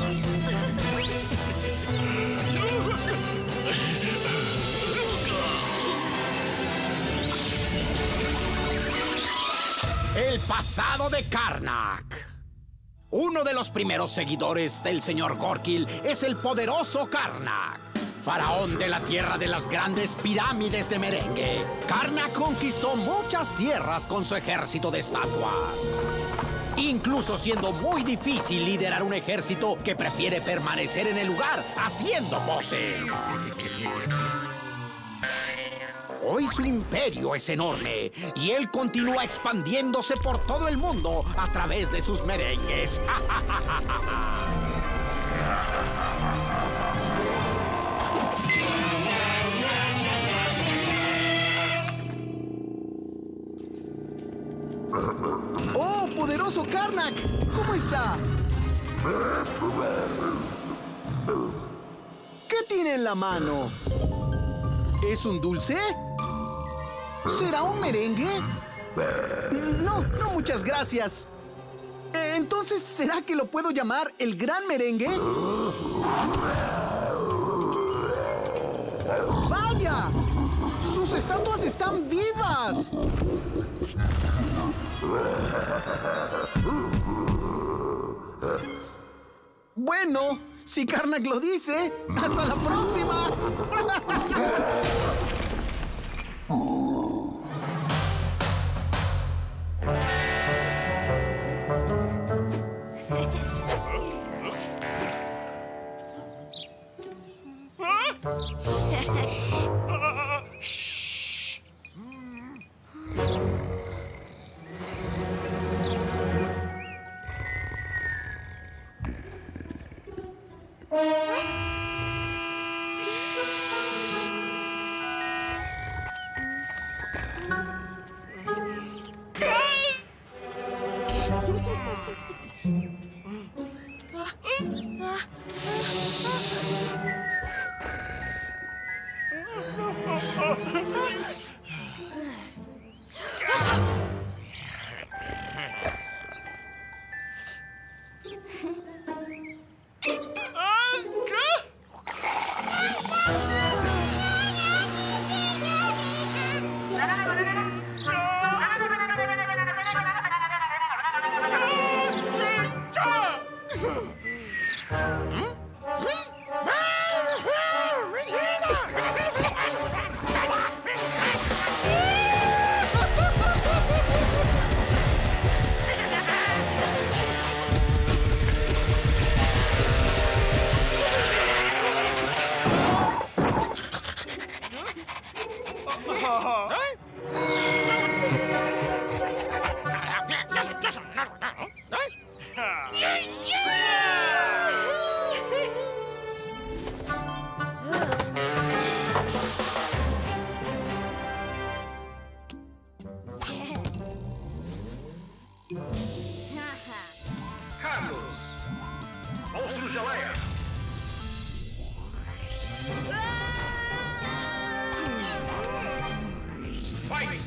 El pasado de Karnak. Uno de los primeros seguidores del señor Gorkil es el poderoso Karnak, faraón de la tierra de las grandes pirámides de merengue. Karnak conquistó muchas tierras con su ejército de estatuas, incluso siendo muy difícil liderar un ejército que prefiere permanecer en el lugar haciendo pose. Hoy su imperio es enorme y él continúa expandiéndose por todo el mundo a través de sus merengues. ¡Oh, poderoso Karnak! ¿Cómo está? ¿Qué tiene en la mano? ¿Es un dulce? ¿Será un merengue? No, muchas gracias. Entonces, ¿será que lo puedo llamar el Gran Merengue? ¡Vaya! ¡Sus estatuas están vivas! Bueno, si Karnak lo dice, ¡hasta la próxima! Carlos! Monstro Geleia! Fight!